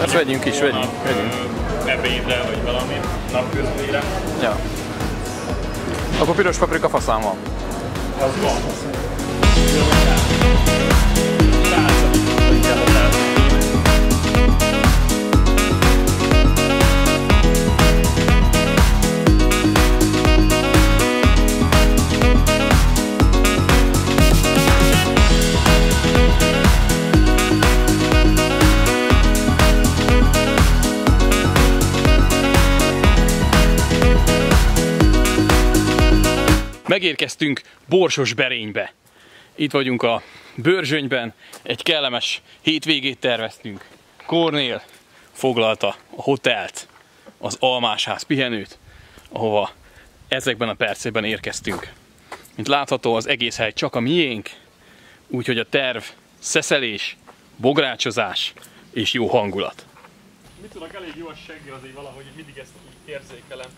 Hát vegyünk is, vegyünk. Ebédre vagy valami, napközlére. Ja. Akkor piros paprika faszán van. Az van. Megérkeztünk Borsosberénybe. Itt vagyunk a Börzsönyben, egy kellemes hétvégét terveztünk. Kornél foglalta a hotelt, az almásház pihenőt, ahova ezekben a percekben érkeztünk. Mint látható, az egész hely csak a miénk, úgyhogy a terv szeszelés, bográcsozás és jó hangulat. Mit tudok, elég jó a seggel azért valahogy, mindig ezt így érzékelem.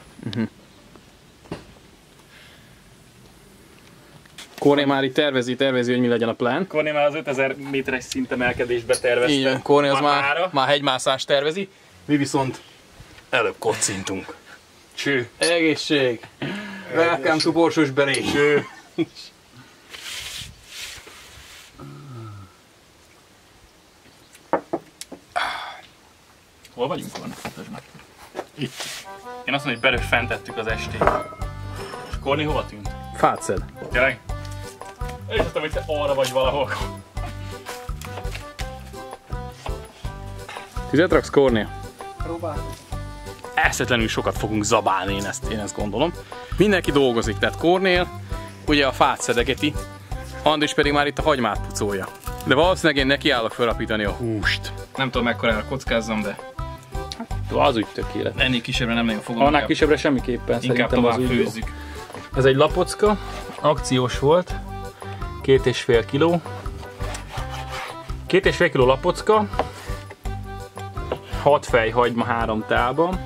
Korné már itt tervezi, hogy mi legyen a plán. Korné már az 5000 méteres szintemelkedésbe tervezte. Így van, Korné az már hegymászást tervezi. Mi viszont előbb kocintunk. Cső. Egészség! Welcome to Borsosberény! Cső. Hol vagyunk, Korné? Itt. Én azt mondom, hogy belőle fentettük az estét. És Korné hova tűnt? Fát szed. Tényleg? Én is azt mondom, hogy te arra vagy valahol. Tüzet raksz, Korné? Próbáljuk. Eszetlenül sokat fogunk zabálni, én ezt gondolom. Mindenki dolgozik, tehát Kornél ugye a fát szedegeti, Andris pedig már itt a hagymát pucolja. De valószínűleg én nekiállok felapítani a húst. Nem tudom mekkorára kockázzam, de Az úgy tökéletes. ennél kisebbre nem nagyon fogom. Annál kisebbre semmiképpen Inkább szerintem az tovább úgy jó. főzzük. Ez egy lapocka, akciós volt, 2,5 kiló. 2,5 kiló lapocka, 6 fej hagyma 3 tálban.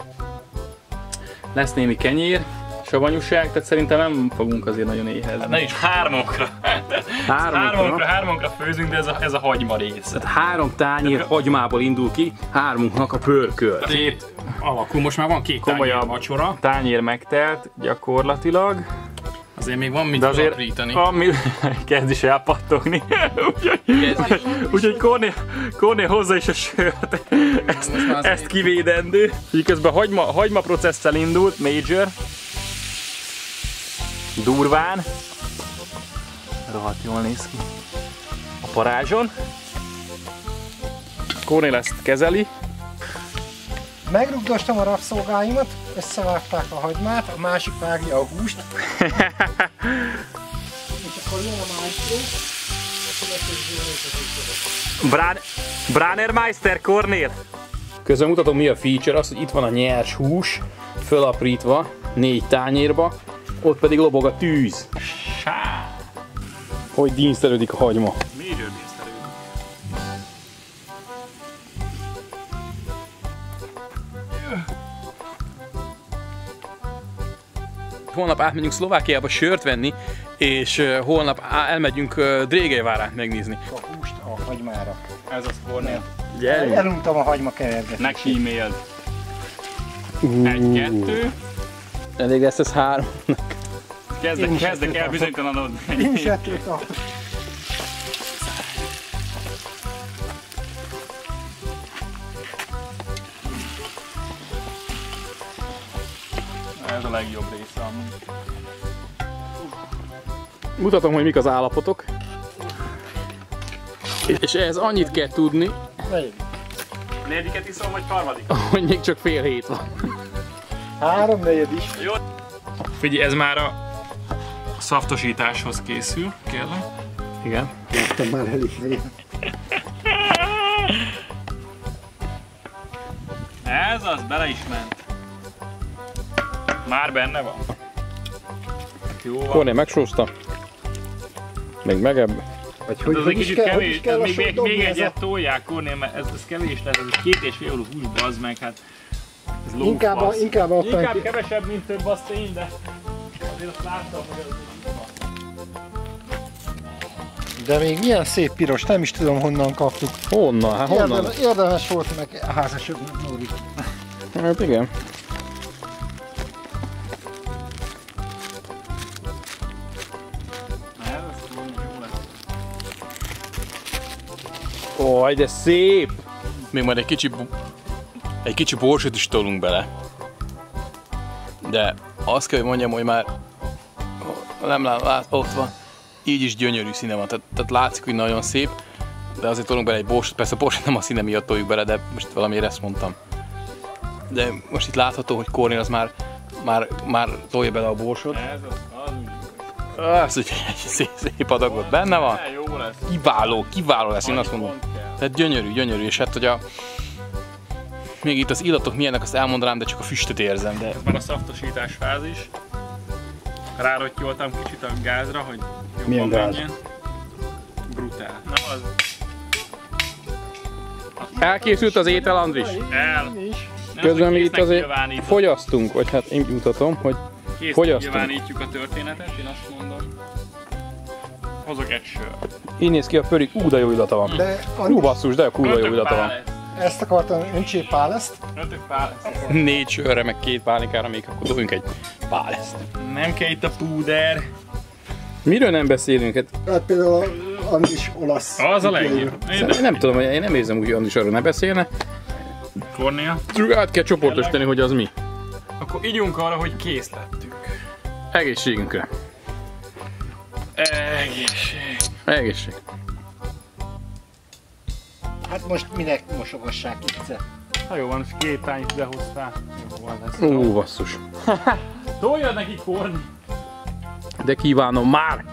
Lesz némi kenyér, savanyúság, tehát szerintem nem fogunk azért nagyon éhezni. Ne is hármunkra. Hármunkra főzünk, de ez a hagyma rész. Tehát 3 tányér hagymából indul ki, 3-unknak a pörkölt. Két alakú, most már van 2 Komolyabb tányér vacsora. Tányér megtelt gyakorlatilag. Azért még van mit De azért aprítani. kezd is elpattogni. Úgyhogy Korné hozza is a sört. Ezt kivédendő. Így közben hagyma processzel indult, Major. Durván. Rohadt jól néz ki. A parázson. Kornél ezt kezeli. Megrugdostam a rabszolgáimat, összevágták a hagymát, a másik vágja a húst. És akkor jön a májstró. Bránermeister Kornél. Közben mutatom, mi a feature, az, hogy itt van a nyers hús, fölaprítva 4 tányérba, ott pedig lobog a tűz. Hogy dísztelődik a hagyma. Miről dísztelődik? Holnap átmegyünk Szlovákiába sört venni, és holnap elmegyünk Drégelyvárát megnézni. A húst a hagymára. Ez az Kornél. Eluntam a hagyma kevergetést. Ne kíméld. 1, 2. Elég lesz ez 3. Kezdek el bizonytalanodni. Én is ettől tartok. Ez a legjobb része amúgy. Mutatom, hogy mik az állapotok. És ehhez annyit kell tudni, Negyediket iszom, vagy harmadik? hogy még csak fél hét van. 3/4 is. Jó. Figyelj, ez már a szaftosításhoz készül, kérlek. Igen. Láttam már elég. Ez az, bele is ment. Már benne van. Jó van. Kornél megsózta. Még megebb. Vagy Ez egy kicsit kevés, kell a még dobni egyet ez tolják, Kornél, mert ez kevés lesz, ez 2,5 euró hús, bazd meg, hát ez lófasz. Inkább ott Inkább kevesebb, mint több, az tény, de azért azt láttam, hogy ez így van. De még milyen szép piros, nem is tudom honnan kaptuk. Honnan? Hát honnan? Érdemes volt meg házasodni, Nóri. Hát igen. Oj, de szép! Még majd egy kicsi borsot is tolunk bele. De azt kell, hogy mondjam, hogy már nem lát, ott van. Így is gyönyörű színe van, tehát látszik, hogy nagyon szép. De azért tolunk bele egy borsot, persze a borsot nem a színe miatt toljuk bele, de most valamiért ezt mondtam. De most itt látható, hogy Kornél az már tolja bele a borsot. Ez Az, hogy egy szép adagot benne van. jó lesz. Kiváló lesz, én azt mondom. Tehát gyönyörű, és hát hogy még itt az illatok milyenek, azt elmondanám, de csak a füstöt érzem. De... Ez már a szaftosítás fázis. Rárottyoltam kicsit a gázra, hogy jobban milyen gáz? menjen. Brutál. Na az... Elkészült az étel, Andris? Közben mi itt azért fogyasztunk, vagy hát én mutatom, hogy fogyasztunk. Nyilvánítjuk a történetet, én azt mondom. Hozok egy sört. Így néz ki a pörig, de jó illata van. Hú basszus, de kurva jó illata van. Ezt akartam, öntsé páleszt. 4 sörre, meg 2 pálinkára, még akkor dobjunk egy páleszt. Nem kell itt a púder. Miről nem beszélünk? Hát például Andris olasz. Az a legjobb. Én nem tudom, hogy én nem érzem úgy, hogy Andris arról ne beszélne. Kornél. Át kell csoportosítani, hogy az mi. Akkor ígyunk arra, hogy kész lettünk. Egészségünkre. Egészség. Hát most minek mosogassák itt? Ha jó van, és 2 tányit idehoztál. Jó van lesz. Basszus. Toljad neki, Korni! De kívánom már!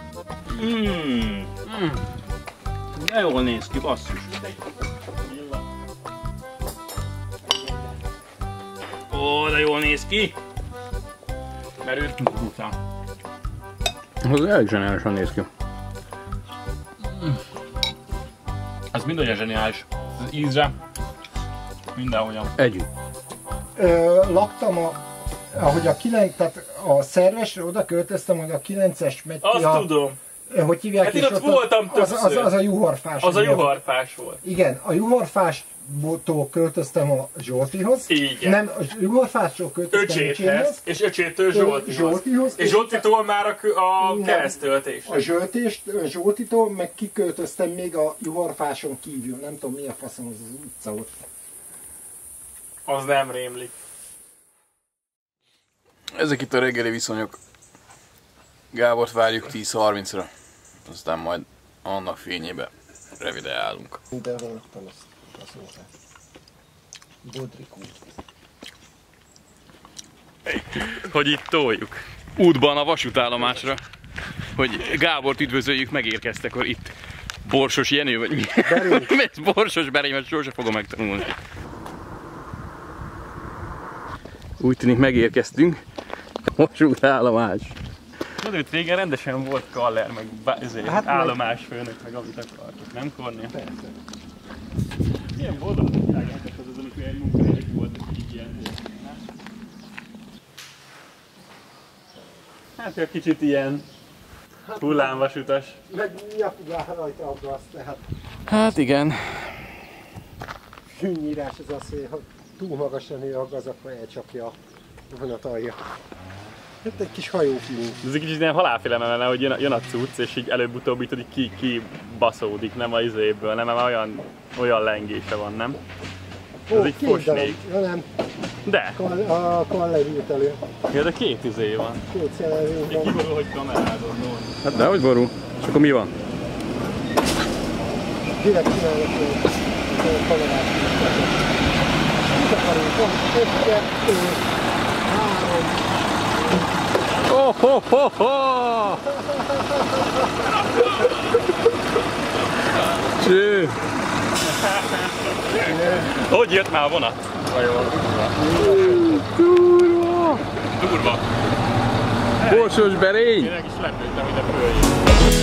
De jól néz ki, basszus. Ó, de jól néz ki! Merült után. Az elég zseniálisan néz ki. Ez mind olyan zseniális. Az ízre mindenhogyan. Együtt. Laktam ahogy tehát a szervesre oda költöztem, hogy a 9-es megy ki Azt tudom. Hogy hívják, Hát én ott voltam többször. Az a juhorfás. Az a juhorfás volt. Igen, a juhorfástól költöztem a Zsoltihoz. Igen. Nem, a juhorfástól költöztem Öcséthez. És Öcsétől Zsoltihoz. És Zsoltitól már a keresztöltés. A Zsoltitól meg kiköltöztem még a juhorfáson kívül. Nem tudom, mi a faszom az utca ott. Az nem rémlik. Ezek itt a reggeli viszonyok. Gábort várjuk 10:30-ra. Aztán majd annak fényébe revideálunk. De voltam azt azóta. Bodrik út. Hogy itt toljuk. Útban a vasútállomásra. Hogy Gábort üdvözöljük, megérkeztek, hogy itt Borsos Jenő, vagy mi? Borsos Berény, mert sosem fogom megtanulni. Úgy tűnik megérkeztünk. Vasútállomás. Tudod, régen rendesen volt kaller, meg hát állomásfőnök, meg amit akartok, nem Kornél? Persze. Ilyen boldog világjátok az amikor egy munkahelyek voltak, így ilyen volt. Hát egy kicsit ilyen hullámvasutas. Meg mi a figál rajta aggaszt, tehát Hát igen. fűnyírás az az, hogy túl magasan nő a gaz, akkor elcsapja a vonat alja. Hát egy kis hajófilm. Ez egy kicsit ilyen halálfélelem lenne, hogy jön a cucc, és így előbb-utóbb így ki baszódik, nem az izéből, nem, mert olyan lengése van, nem? Ez így fosnék. Ja nem, De! a Kaller ült elő. Ja, de 2 izé van. 2 szelelvény Egy van. kiborul, hogy kamerázod, no. Hát dehogy borul. És akkor mi van? Direkt csinálnak a kamerát. Mit akarunk? Van 1, 2, 3. Oh, ho, ho, ho! Cső! Hogy jött már a vonat? Durva! Durva! Borsos Berény! Én is lepődtem, hogy de följön.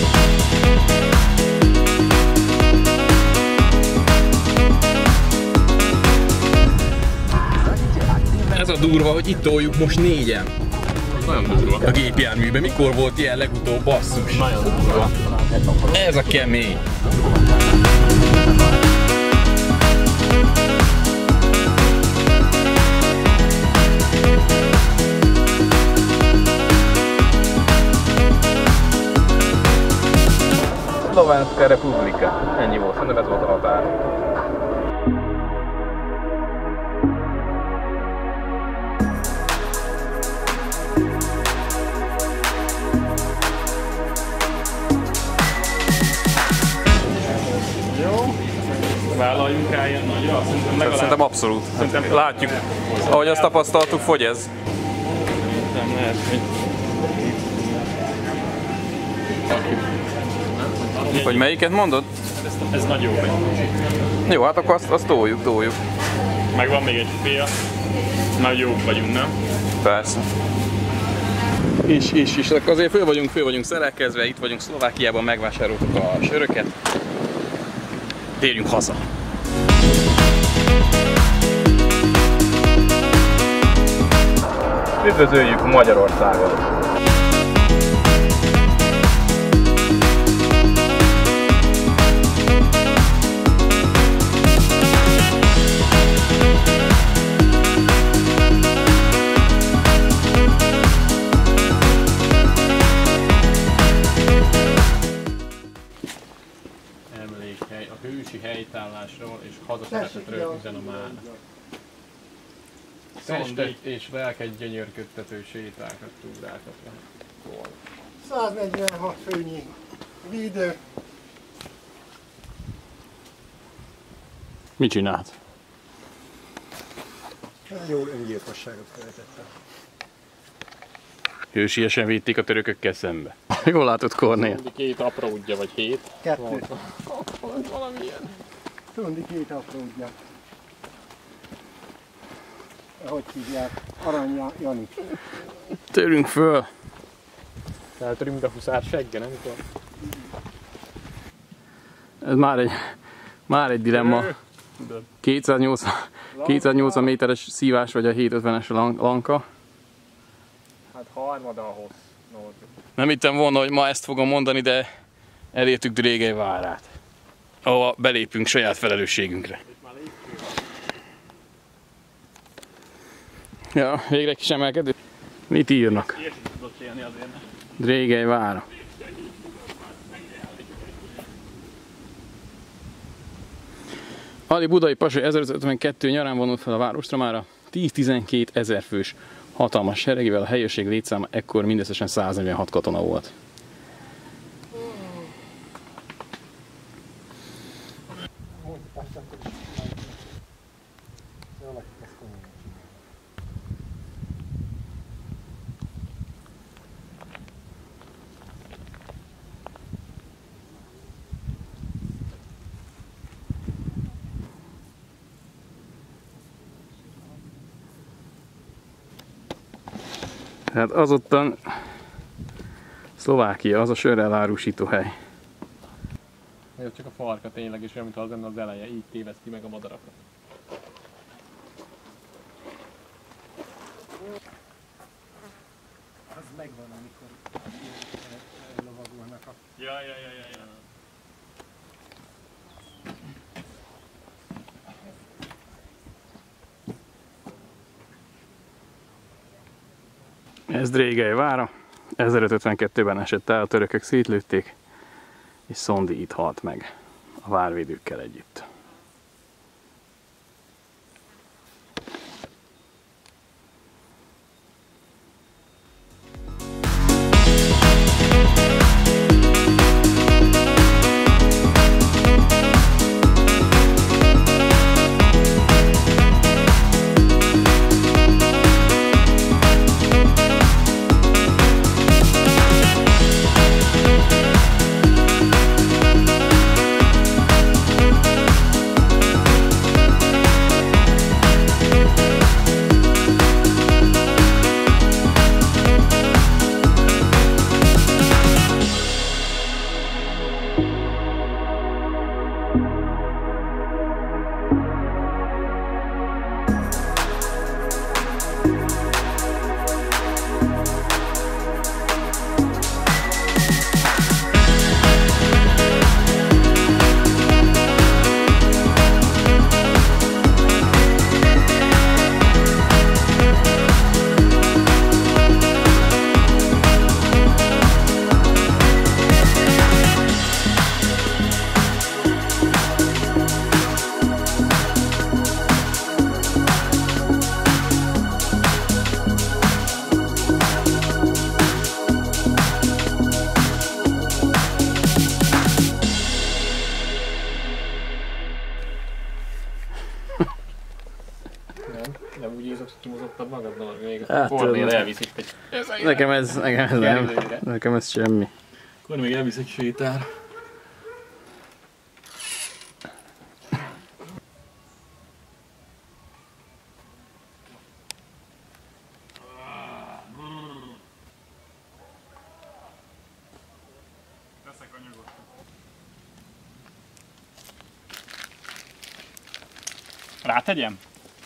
Ez a durva, hogy itt toljuk most 4-en. Nagyon durva. A gépjárműben. Mikor volt ilyen legutóbb, basszus? Nagyon durva. Ez a kemény. Szlovenska Republika. Ennyi volt, szerintem ez volt a határ. Vállaljunk rá ilyen nagyra? Szerintem abszolút. Látjuk, ahogy azt tapasztaltuk, fogy ez. Nem lehet, Hogy melyiket mondod? Ez nagy jó. Jó, hát akkor azt toljuk. Meg van még egy fia. Nagy jók vagyunk, nem? Persze. És azért föl vagyunk szerelkezve, itt vagyunk Szlovákiában, megvásároltuk a söröket. Térjünk haza. Üdvözöljük Magyarországot! Emlékhely, a hősi helytállásról és hazaszeretetről üzen a mána. Testet és lelket gyönyörködtető sétákat, túrákat lehet. 146 főnyi védő. Mit csinált? Jól öngyilkosságot követett. Hősiesen vitték a törökökkel szembe. Jól látod, Kornél? Két apródja, vagy 7. 2. Valamilyen. Tundi 2 apródja. Ahogy hívják? Aranya Jani. Törünk föl! Feltörünk a huszár segge, nem? Ez már egy dilemma. 280 méteres szívás vagy a 750-es lanka. Hát harmada a hossz. Nem hittem volna, hogy ma ezt fogom mondani, de elértük Drégely várát. Ahova belépünk saját felelősségünkre. Ja, végre kis emelkedő. Mit írnak? Drégely vára. Ali Budai Pasa 1552 nyarán vonult fel a Várostromára, 10-12 ezer fős hatalmas seregével, a helyőrség létszáma ekkor mindösszesen 146 katona volt. Hát azottan Szlovákia, az a sörrel árusító hely. Ez csak a farka tényleg, és olyan, mint az lenne az eleje, így téveszti meg a madarakat. Az megvan, amikor lovagolnak a... Ja. Ez Drégely vára, 1552-ben esett el, a törökök szétlőtték, és Szondi itt halt meg a várvédőkkel együtt. megszokhattad magadnál még. Hát, Kornél elviszik egy... Nekem ez nem. Nekem ez semmi. Akkor még elvisz egy sétár. Rátegyem?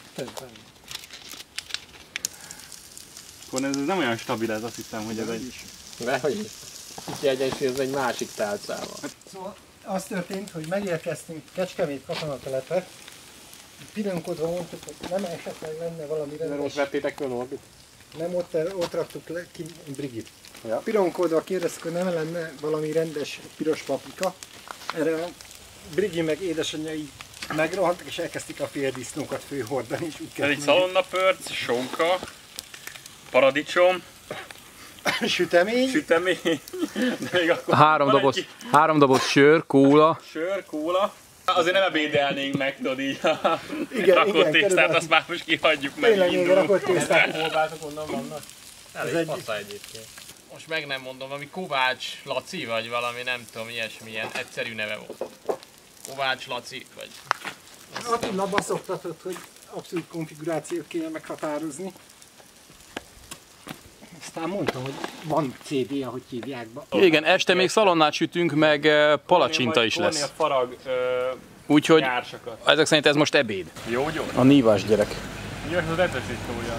Akkor ez nem olyan stabil, ez azt hiszem, hogy ez egy... Dehogy kiegyensúly, ez egy másik tálcával. Szóval az történt, hogy megérkeztünk Kecskemét katonatelepre, pironkodva mondtuk, hogy nem esetleg lenne valami Mert most rendes... vettétek föl Norbit? Nem, ott raktuk le ki Brigit. Ja. Pironkodva kérdeztük, hogy nem lenne valami rendes piros paprika. Erre a Brigi meg édesanyja így megrohantak, és elkezdték a féldisznókat főhordani, és úgy Ez egy szalonnapörc, sonka, paradicsom, sütemény. Sütemény. De még akkor... Három doboz sör, kóla. Sör, kóla. Azért nem ebédelnénk meg, tudod így a Igen, rakott igen, tésztát, körülbelül. azt már most kihagyjuk meg. Tényleg még a rakott tésztát. Kolbászok onnan vannak? Ez Elég egy- passza egyébként. Most meg nem mondom, valami Kovács Laci, vagy valami nem tudom, ilyesmilyen egyszerű neve volt. Kovács Laci, vagy... Attila baszoktatott, hogy abszolút konfigurációt kéne meghatározni. Aztán mondtam, hogy van CD, ahogy hívják be. Igen, este még szalonnát sütünk, meg palacsinta is lesz. A farag Úgyhogy nyársakat. ezek szerint ez most ebéd. Jó, jó. A nívás gyerek. Jó, ez az etesít olyan.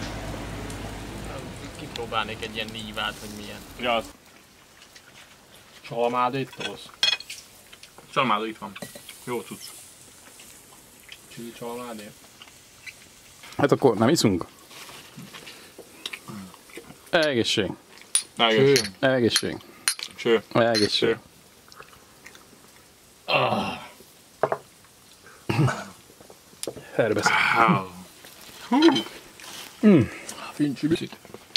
Kipróbálnék egy ilyen nívát, hogy milyen. Ja, az. Csalmádét tolsz? Csalmádó itt van. Jó cucc. Csili csalmádét? Hát akkor nem iszunk? Egészség. Egészség. Egészség. Cső. Egészség. Herbesz. Fincsi bicit.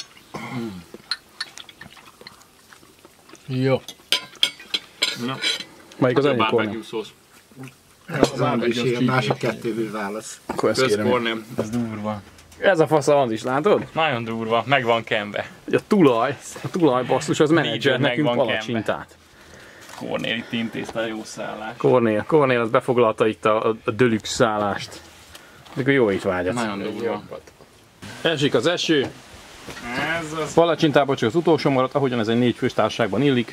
Jó. Na, Melyik az a enyém Kornél? barbecue szósz. Az Andris, a másik kettőből válasz. Akkor ezt Kösz kérem. Kornél. Ez durva. Ez a fasz Andris, látod? Nagyon durva. Meg van kenve. A tulaj basszus, az menedzser meg nekünk van palacsintát. Kornél itt intézte a jó szállás. Kornél az befoglalta itt a Deluxe szállást. Mikor jó étvágyat. Nagyon durva. Esik az eső, Ez az... palacsintából csak az utolsó maradt, ahogyan ez egy 4 fős társaságban illik.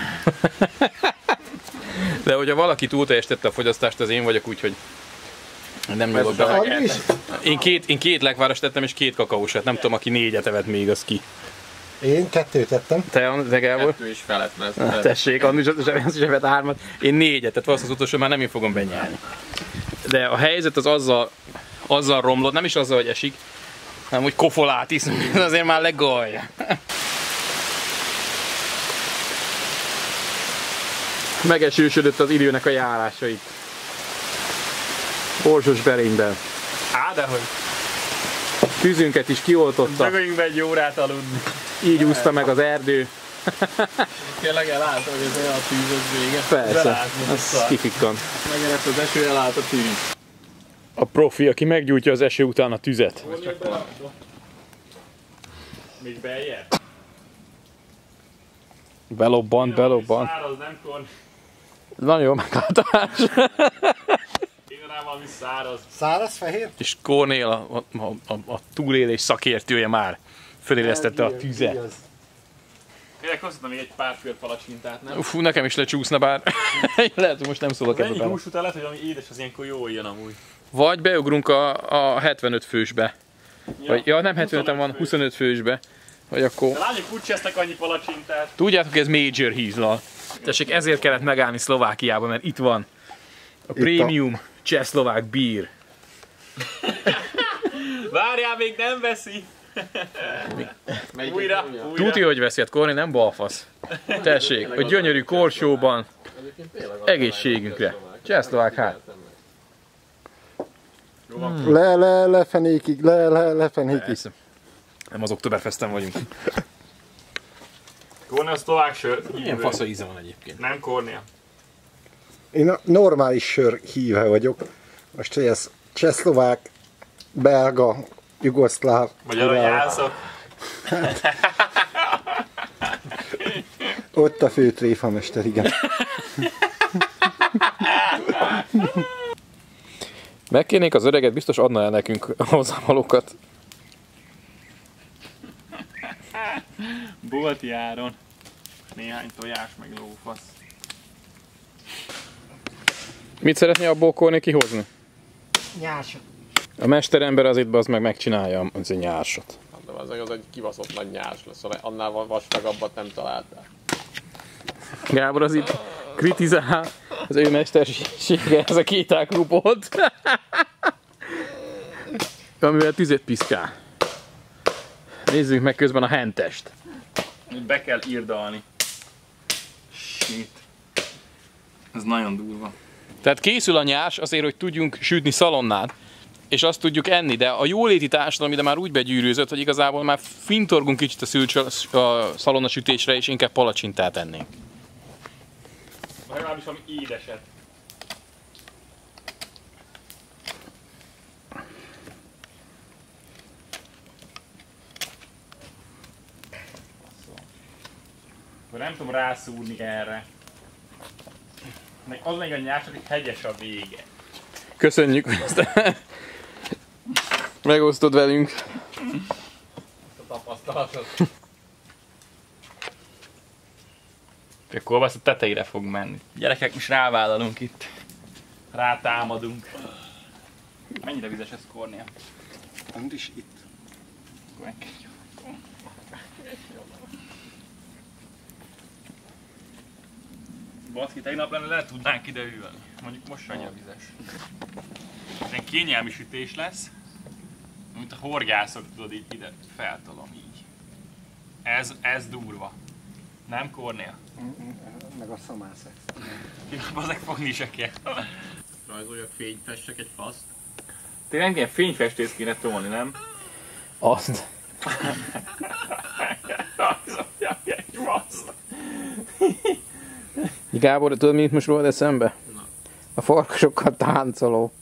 De hogyha valaki túlteljesítette a fogyasztást, az én vagyok, úgyhogy nem nyugodok be. Andris, Én két lekváros tettem és 2 kakaósat, nem tudom, aki 4-et evett még, az ki. én 2 tettem. Te Gábor? 2 is felett lesz. Tessék, Andris az is evett 3-at, én 4-et, tehát valószínűleg az utolsó már nem én fogom benyelni. De a helyzet az azzal romlott, nem is azzal, hogy esik, hanem hogy kofolát iszunk, azért már legalja. Megesősödött az időnek a járása itt. Borsosberényben. Á, dehogy. Tűzünket is kioltotta, Dögöljünk be egy órát aludni. így úszta meg az erdő. Tényleg elállt, hogy ez olyan a tűz, az vége. Persze, Belátni, az szóval. kifikkan. Megerett az eső, elállt a tűz. A profi, aki meggyújtja az eső után a tüzet. Még beljebb. Belobbant. Száraz, nem Kornél. Nagyon jó meglátás. Én rá valami száraz. Száraz, fehér? És Kornél a túlélés szakértője már fölélesztette a tüzet. Igaz. Tényleg hoztam még egy pár kör palacsintát, nem? Fú, nekem is lecsúszna bár. Lehet, hogy most nem szólok Ennyi ebbe bele. hús után lehet, hogy valami édes az ilyenkor jól jön amúgy. Vagy beugrunk a 75 fősbe. Vagy, ja, nem 75-en van, 25 fősbe. Vagy akkor... De lányok úgy csesztek annyi palacsintát. Tudjátok, ez major hízlal. Tessék, ezért kellett megállni Szlovákiába, mert itt van a premium csehszlovák beer. Várjál, még nem veszi. Újra. Tudja, hogy veszi, hát Kornél nem balfasz. Tessék, a gyönyörű korsóban egészségünkre. Csehszlovák hát. Lefenékig. Persze. Nem az Oktoberfesten vagyunk. Kornél szlovák sör. Milyen fasza íze van egyébként. Nem Kornél. Én a normális sör híve vagyok. Most, hogy ez csehszlovák, belga, jugoszláv. Vagy aranyászok. Ott a fő tréfamester, igen. Megkérnék az öreget, biztos adna el nekünk a hozzávalókat. Bolti áron. Néhány tojás, meg lófasz. Mit szeretné abból Kornél kihozni? Nyása. A mesterember az itt az meg megcsinálja az egy nyársot. De az egy kibaszott nagy nyás lesz, annál vastagabbat nem találtál. Gábor az itt kritizál az ő mestersége, ez a két ágrubot. Amivel tüzet piszkál. Nézzük meg közben a hentest. Be kell írdalni. Shit. Ez nagyon durva. Tehát készül a nyárs azért, hogy tudjunk sütni szalonnán, és azt tudjuk enni, de a jóléti társadalom ide már úgy begyűrűzött, hogy igazából már fintorgunk kicsit a szalonnasütésre, és inkább palacsintát ennénk. Legalábbis valami édeset. Akkor nem tudom rászúrni erre. Az még a nyársnak, hogy hegyes a vége. Köszönjük, hogy ezt megosztod velünk. A tapasztalatot. A kolbász a tetejére fog menni. Gyerekek, most rávállalunk itt. Rátámadunk. Mennyire vizes ez, Kornél? Pont is itt. Baszki, tegnap lenne le tudnánk ide ülni. Mondjuk most annyira vizes. Ilyen kényelmi sütés lesz, mint a horgászok, tudod, így ide feltolom így. Ez durva. Nem, Kornél? Meg a szamászek. Bazeg fogni se kell. Rajzoljak fényfestek egy faszt. Tényleg ilyen fényfestést kéne tolni, nem? Azt. Rajzoljak egy faszt. Gábor, tudod, mit most rólad eszembe? Na. A farkasokkal táncoló.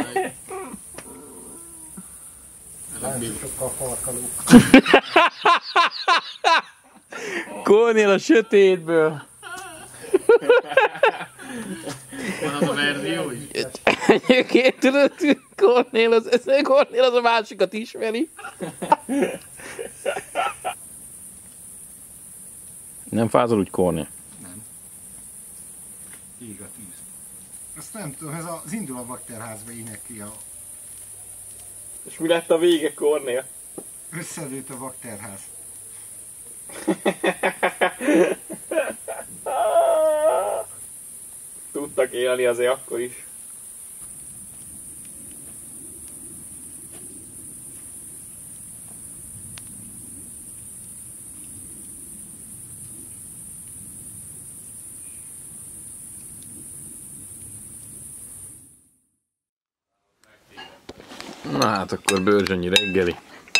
Sokkal farkalók. Kornél a sötétből. Van az a verzió is? Egyébként tudod, Kornél az a másikat ismeri. Nem fázol úgy, Kornél? Ég a tűz. Azt nem tudom, ez az indul a bakterházba énekli a És mi lett a vége, Kornél? összedőt a bakterház. Tudtak élni azért akkor is. Na hát akkor bőrzsönyi reggeli.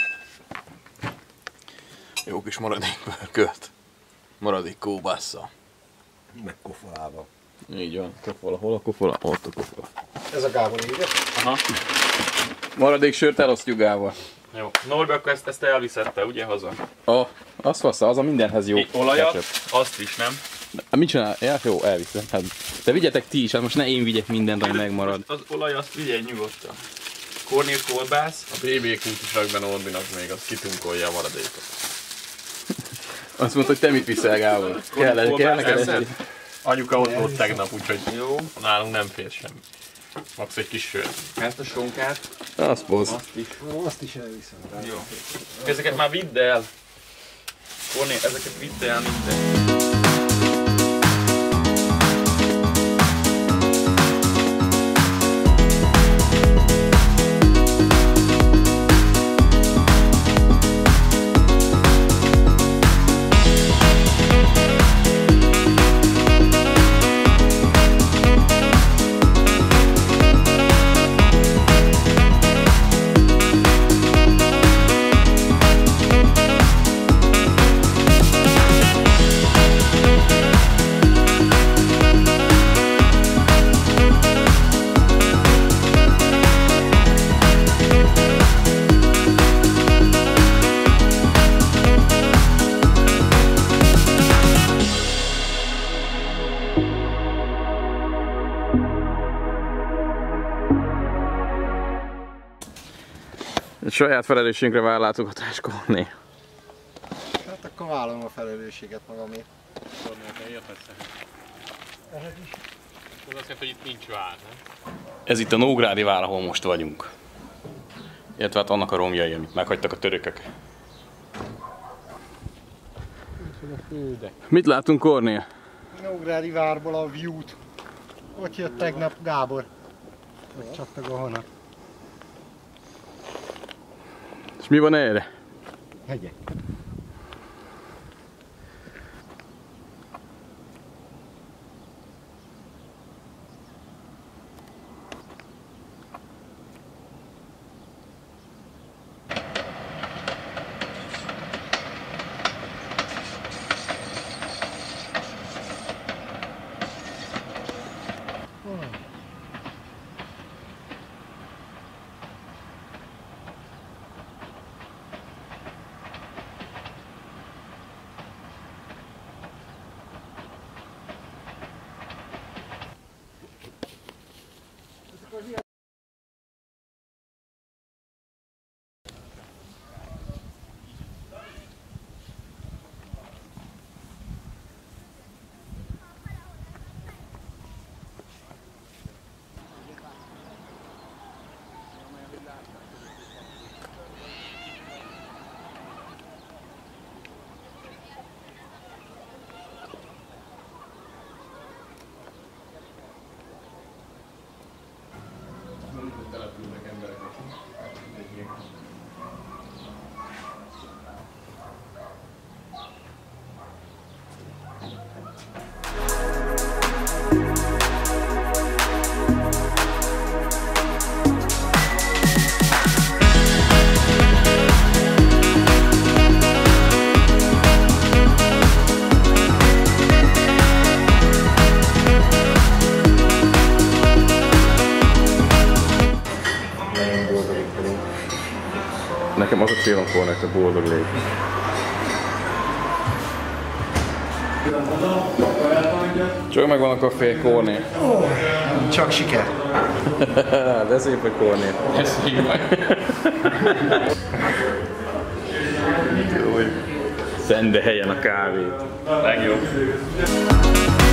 Jó kis maradék pörkölt. Maradék kóbásszal. Meg kofolával. Így van. Kofola. Hol a kofola? Ott a kofola. Ez a Gábor éget. Aha. Maradék sört elosztjuk Gábor. Jó. Norbi, akkor ezt elviszed te, ugye, haza? Azt fassza, az a mindenhez jó. Egy olajat, ketchup. azt is, nem? Mit csinál? Ja, jó, elviszem. Hát, de vigyetek ti is, hát most ne én vigyek mindent, ami megmarad. Az olaj, azt vigyél nyugodtan. Kornél kolbász. A BB-kút is rak be Norbinak még, az kitunkolja a maradékot. Azt mondta, hogy te mit viszel, Gábor? Kell neked egy... Anyuka ott volt tegnap, úgyhogy jó, nálunk nem fér semmi. Max egy kis sör. Ezt a sonkát, Azt poz. azt is. Azt is elviszem rá. Jó. Ezeket már vidd el. Kornél, ezeket vidd el minden. Egy saját felelősségünkre vár látogatás, Kornél. Hát akkor vállalom a felelősséget magamért. Kornél, te érthetsz. Ehhez is. Az azt jelenti, hogy itt nincs vár, nem? Ez itt a Nógrádi vár, ahol most vagyunk. Illetve hát annak a romjai, amit meghagytak a törökök. Mit látunk, Kornél? Nógrádi várból a view-t. Ott jött tegnap Gábor. Ott csattag a honat. És mi van erre? Hegyek. Nekem az a célom volna, hogy te boldog légy. Csak megvan a kafé, Kornél. Csak siker. De szép, hogy Kornél. Ez így van. Szende helyen a kávét. Legjobb.